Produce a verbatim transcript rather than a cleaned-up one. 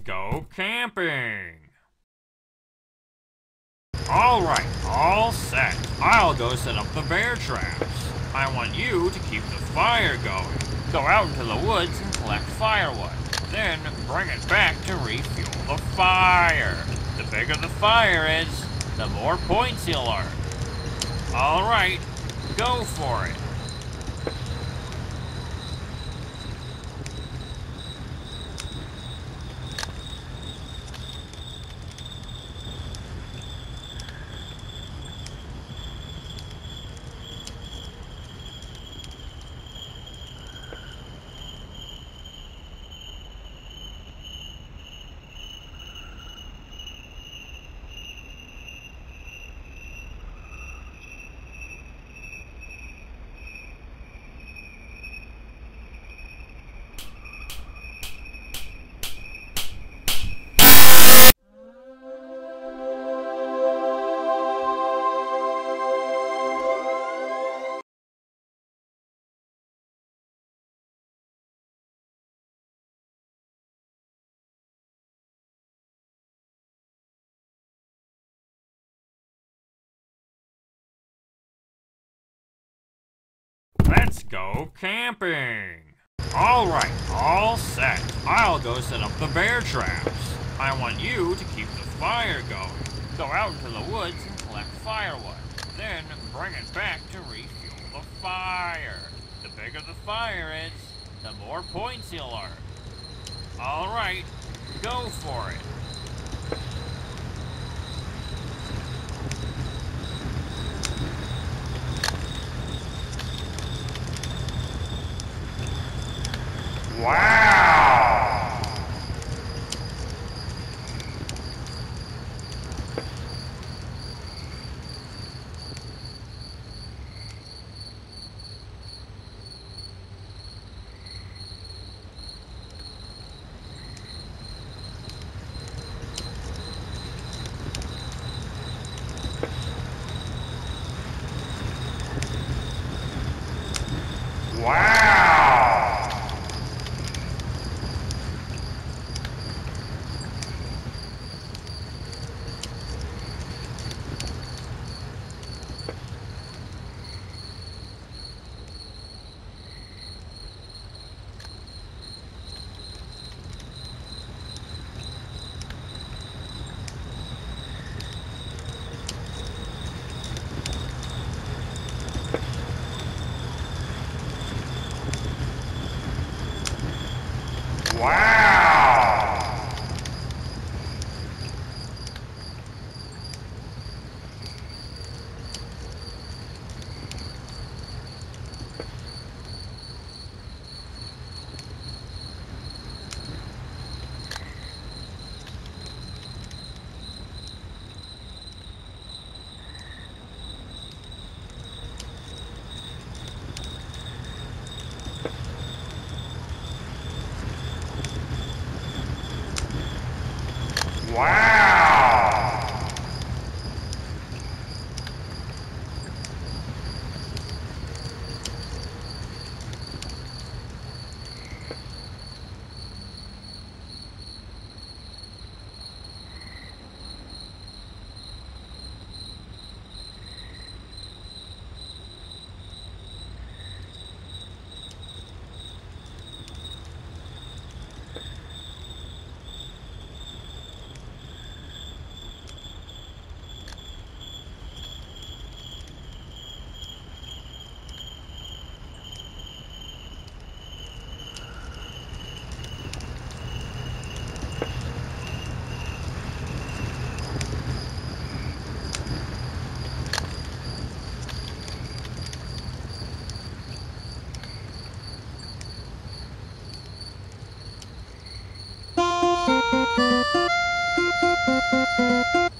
go camping. Alright, all set. I'll go set up the bear traps. I want you to keep the fire going. Go out into the woods and collect firewood. Then bring it back to refuel the fire. The bigger the fire is, the more points you'll earn. Alright, go for it. Let's go camping. Alright, all set. I'll go set up the bear traps. I want you to keep the fire going. Go out into the woods and collect firewood. Then bring it back to refuel the fire. The bigger the fire is, the more points you'll earn. Alright, go for it. Wow! Wow! Wow! Wow! Thank you.